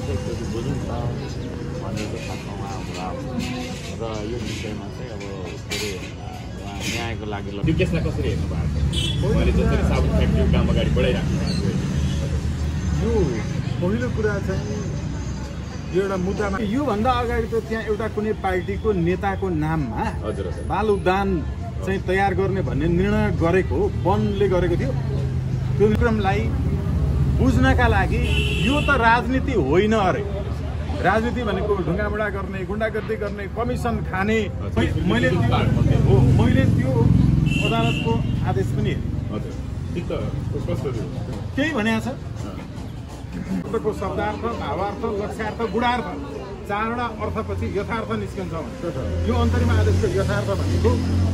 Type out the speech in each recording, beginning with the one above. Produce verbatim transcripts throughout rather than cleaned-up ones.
चाहिँ एकचोटि बुझौँ न भनेको खासमा उहाँ आउनुभयो र यो विषयमा चाहिँ अब के अरे उहाँ न्यायको लागि त्यो केसलाई कसरी हेर्नु भएको छ उहाँले जसरी साबुन फ्याक्ट्रीको काम अगाडि बढाइराख्नु भएको यो पहिलो कुरा चाहिँ यो एउटा मुद्दामा योभन्दा अगाडि त त्यहाँ एउटा कुनै पार्टीको नेताको नाममा बाल उद्यान चाहिँ तयार गर्ने भन्ने निर्णय गरेको वनले गरेको थियो। त्यो विक्रमलाई बुझ्नका लागि यो त राजनीति होइन अरे, राजनीति भनेको ढुङ्गामुढा गर्ने, गुन्डागर्दी गर्ने, कमिसन खाने। मैले हो मैले त्यो अदालतको आदेश पनि केही भनेको छ। शब्दको शब्दार्थ, भावार्थ, लक्ष्यार्थ, गुणार्थ चारवटा अर्थपछि यथार्थ निस्कन्छ। यो अन्तरिम आदेशको यथार्थ भनेको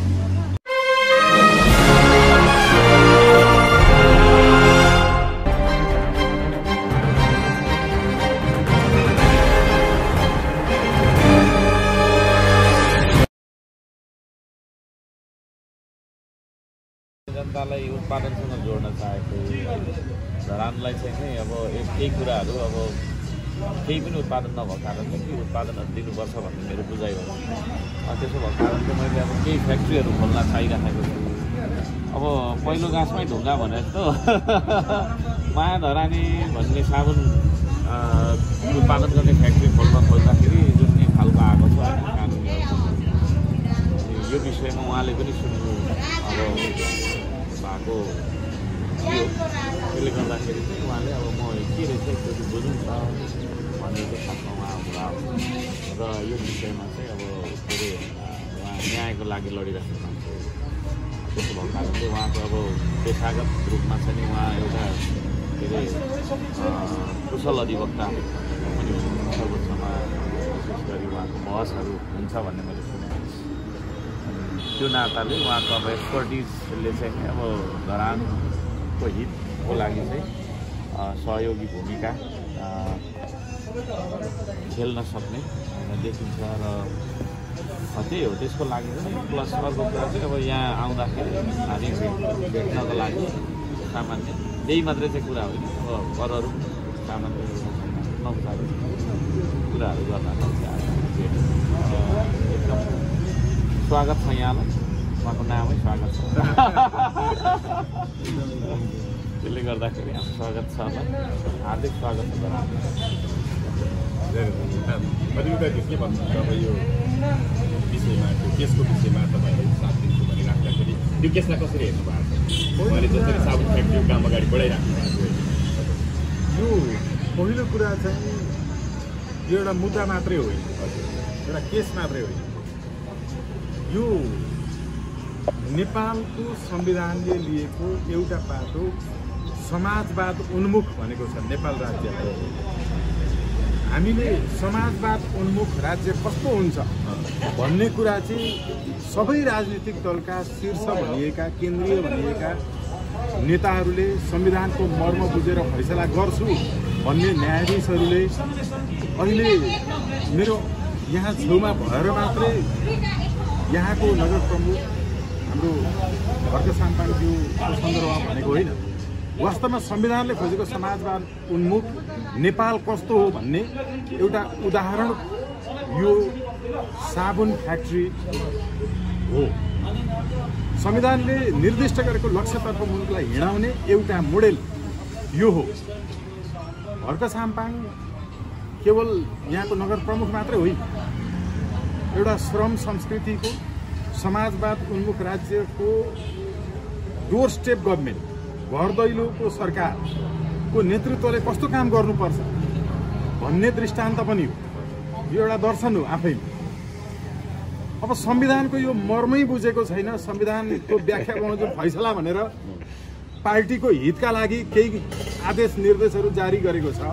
जनतालाई उत्पादनसँग जोड्न चाहेको धरानलाई चाहिँ नै अब एक केही कुराहरू अब केही पनि उत्पादन नभएको कारणले के उत्पादनहरू दिनुपर्छ भन्ने मेरो बुझाइ हो। त्यसो भएको कारणले मैले अब केही फ्याक्ट्रीहरू खोल्न चाहिराखेको छु। अब पहिलो गाँसमै ढुङ्गा भने जस्तो माया धरानी भन्ने साबुन उत्पादन गर्ने फ्याक्ट्री खोल्न खोज्दाखेरि जुन खालको आएको छ कानुनी यो विषयमा उहाँले पनि सुन्नु अब भएको थियो। त्यसले गर्दाखेरि चाहिँ उहाँले अब म के रहेछ एकचोटि बुझौँ न भनेको खासमा उहाँ आउनुभयो र यो विषयमा चाहिँ अब के अरे उहाँ न्यायको लागि लडिरहेको हुन्छ। त्यसो भएको कारणले उहाँको अब पेसागत रूपमा चाहिँ उहाँ एउटा के अरे कुशल अधिवक्ता पनि सर्वोच्चमा विशेष गरी उहाँको बहसहरू हुन्छ भन्ने मैले सुनेको छु। त्यो नाताले उहाँको अब एक्सपर्टिजले चाहिँ अब धरानको हितको लागि चाहिँ सहयोगी भूमिका खेल्न सक्ने देखिन्छ र त्यही हो। त्यसको लागि चाहिँ प्लस अर्को कुरा चाहिँ अब यहाँ आउँदाखेरि हामी भेट्नको लागि सामान्य त्यही मात्रै चाहिँ कुरा होइन, अब अरू सामान्य नौचारी कुराहरू गर्न सक्छ। एकदम स्वागत छ यहाँलाई, उहाँको नामै स्वागत छ। त्यसले गर्दाखेरि हाम्रो स्वागत छ, हार्दिक स्वागत छ। के भन्नुहुन्छ अब यो विषयमा, त्यो केसको विषयमा तपाईँले साथ दिन्छु भनिराख्दाखेरि त्यो केसलाई कसरी हेर्नु भएको छ उहाँले जसरी साबुन फ्याक्ट्रीको काम अगाडि बढाइराख्नु भएको यो पहिलो कुरा चाहिँ यो एउटा मुद्दा मात्रै होइन, एउटा केस मात्रै होइन। यो नेपालको संविधानले लिएको एउटा पाटो समाजवाद उन्मुख भनेको छ नेपाल राज्यलाई। हामीले समाजवाद उन्मुख राज्य कस्तो हुन्छ भन्ने कुरा चाहिँ सबै राजनीतिक दलका शीर्ष भनिएका, केन्द्रीय भनिएका नेताहरूले संविधानको मर्म बुझेर फैसला गर्छु भन्ने न्यायाधीशहरूले अहिले मेरो यहाँ छेउमा भएर मात्रै यहाँको नगर प्रमुख हाम्रो भर्ख साम्पाङज्यूको सन्दर्भमा भनेको होइन, वास्तवमा संविधानले खोजेको समाजवाद उन्मुख नेपाल कस्तो हो भन्ने एउटा उदाहरण यो साबुन फ्याक्ट्री हो। संविधानले निर्दिष्ट गरेको लक्ष्यतर्फ मुलुकलाई हिँडाउने एउटा मोडेल यो हो। भर्ख साम्पाङ केवल यहाँको नगर प्रमुख मात्रै होइन, एउटा श्रम संस्कृतिको समाजवाद उन्मुख राज्यको डोर स्टेप गभर्मेन्ट, घर दैलोको सरकारको नेतृत्वले कस्तो काम गर्नुपर्छ भन्ने दृष्टान्त पनि हो। यो एउटा दर्शन हो आफैमा। अब संविधानको यो मर्मै बुझेको छैन, संविधानको व्याख्या गर्नु जुन फैसला भनेर पार्टीको हितका लागि केही आदेश निर्देशहरू जारी गरेको छ।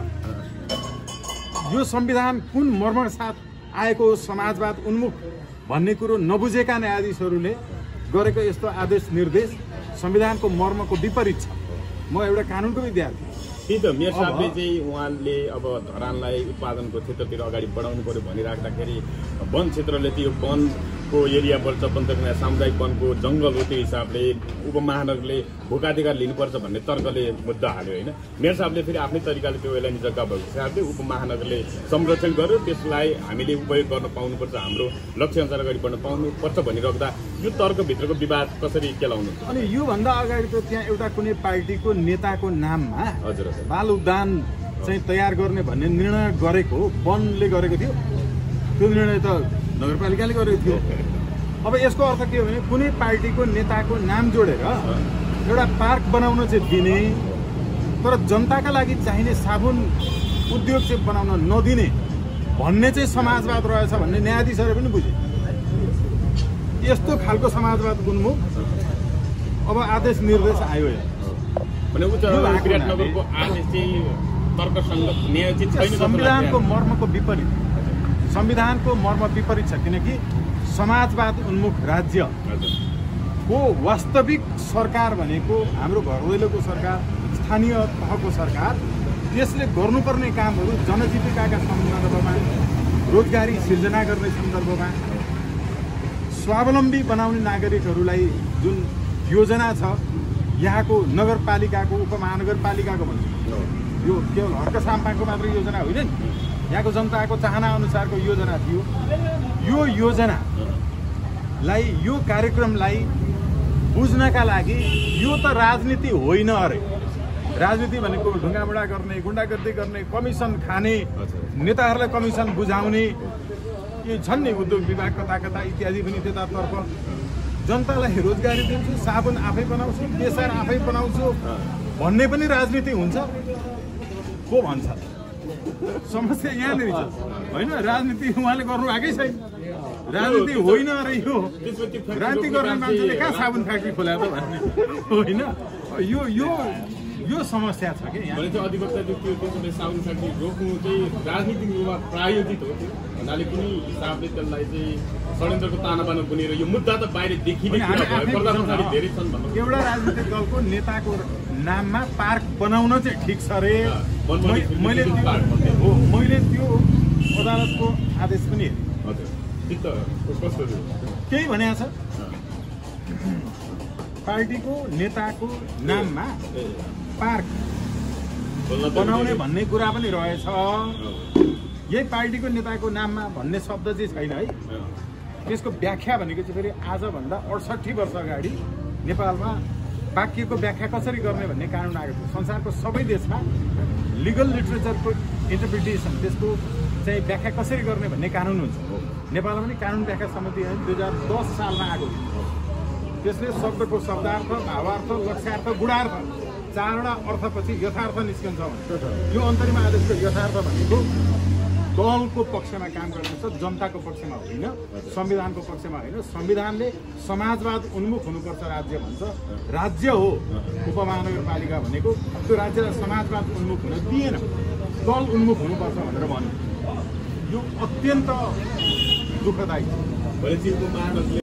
यो संविधान कुन मर्मका साथ आएको समाजवाद उन्मुख भन्ने कुरो नबुझेका न्यायाधीशहरूले गरेको यस्तो आदेश निर्देश संविधानको मर्मको विपरीत छ। म एउटा कानुनको विद्यार्थी। त्यही त मेयर साहबले चाहिँ उहाँले अब धरानलाई उत्पादनको क्षेत्रतिर अगाडि बढाउनु पर्यो भनिराख्दाखेरि वन क्षेत्रले त्यो वन को एरिया पर्छ पञ्चायत सामुदायिक वनको जङ्गल हो, त्यो हिसाबले उपमहानगरले भोकाधिकार लिनुपर्छ भन्ने तर्कले मुद्दा हाल्यो होइन। मेयर साहबले फेरि आफ्नै तरिकाले त्यो एलाइनी जग्गा भएको हिसाबले उपमहानगरले संरक्षण गर्यो, त्यसलाई हामीले उपयोग गर्न पाउनुपर्छ, हाम्रो लक्ष्य अनुसार अगाडि बढ्न पाउनुपर्छ भनिराख्दा यो तर्कभित्रको विवाद कसरी केलाउनु? अनि योभन्दा अगाडि त त्यहाँ एउटा कुनै पार्टीको नेताको नाममा हजुर बाल उद्यान चाहिँ तयार गर्ने भन्ने निर्णय गरेको वनले गरेको थियो, त्यो निर्णय त नगरपालिकाले गरेको थियो। अब यसको अर्थ के हो भने कुनै पार्टीको नेताको नाम जोडेर एउटा पार्क बनाउन चाहिँ दिने, तर जनताका लागि चाहिने साबुन उद्योग चाहिँ बनाउन नदिने भन्ने चाहिँ समाजवाद रहेछ भन्ने न्यायाधीशहरूले पनि बुझे। यस्तो खालको समाजवाद उन्मुख अब आदेश निर्देश आयो भने उच्च विराटनगरको आदेश चाहिँ तर्कसङ्गत न्यायोचित छैन। संविधानको मर्मको विपरीत संविधानको मर्म विपरीत छ, किनकि समाजवाद उन्मुख राज्यको वास्तविक सरकार भनेको हाम्रो घर दैलोको सरकार, स्थानीय तहको सरकार, त्यसले गर्नुपर्ने कामहरू जनजीविकाका सन्दर्भमा, रोजगारी सिर्जना गर्ने सन्दर्भमा, स्वावलम्बी बनाउने नागरिकहरूलाई जुन योजना छ यहाँको नगरपालिकाको उपमहानगरपालिकाको भन्नु, यो केवल हर्क साम्पाको मात्र योजना होइन नि, यहाँको जनताको चाहना अनुसारको योजना थियो। यो योजनालाई यो कार्यक्रमलाई बुझ्नका लागि यो त राजनीति होइन अरे, राजनीति भनेको ढुङ्गामुढा गर्ने, गुन्डागर्दी गर्ने, कमिसन खाने, नेताहरूलाई कमिसन बुझाउने, यो छन् नि उद्योग विभाग कता कता इत्यादि पनि त्यतातर्फ। जनतालाई रोजगारी दिन्छु, साबुन आफै बनाउँछु, बेसार आफै बनाउँछु भन्ने पनि राजनीति हुन्छ को भन्छ? समस्या यहाँनिर छ होइन, राजनीति उहाँले गर्नु आएकै छैन, राजनीति होइन अरे यो। राजनीति गर्ने मान्छेले कहाँ साबुन फ्याक्ट्री खोला त भन्ने होइन, यो यो यो समस्या छ कि यहाँ। अधिवक्ताले त्यो त्यसले साबुन फ्याक्ट्री रोक्नु चाहिँ राजनीतिक रूपमा प्रायोजित हो भन्नाले कुनै हिसाबले त्यसलाई चाहिँ षड्यन्त्रको ताना बाना बुनेर यो मुद्दा त बाहिर देखिने धेरै छन् भन्नु। एउटा राजनीतिक दलको नेताको नाममा पार्क बनाउन चाहिँ ठिक छ अरे, मैले हो मैले त्यो अदालतको आदेश पनि त्यही भनेको छ, पार्टीको नेताको नाममा पार्क बनाउने भन्ने कुरा पनि रहेछ। यही पार्टीको नेताको नाममा भन्ने शब्द चाहिँ छैन है। त्यसको व्याख्या भनेको चाहिँ फेरि आजभन्दा अडसट्ठी वर्ष अगाडि नेपालमा वाक्यको व्याख्या कसरी गर्ने भन्ने कानुन आएको थियो। संसारको सबै देशमा लिगल लिटरेचरको इन्टरप्रिटेसन, त्यसको चाहिँ व्याख्या कसरी गर्ने भन्ने कानुन हुन्छ। नेपालमा पनि कानुन व्याख्या समिति दुई हजार दस सालमा आएको थियो। त्यसले शब्दको शब्दार्थ, भावार्थ, लक्ष्यार्थ, गुणार्थ चारवटा अर्थपछि यथार्थ निस्कन्छ भन्छ। यो अन्तरिम आदेशको यथार्थ भनेको दलको पक्षमा काम गर्नेछ, जनताको पक्षमा होइन, संविधानको पक्षमा होइन। संविधानले समाजवाद उन्मुख हुनुपर्छ राज्य भन्छ, राज्य हो उपमहानगरपालिका भनेको। त्यो राज्यलाई समाजवाद उन्मुख हुन दिएन, दल उन्मुख हुनुपर्छ भनेर भन्यो। यो अत्यन्त दुःखदायी छ।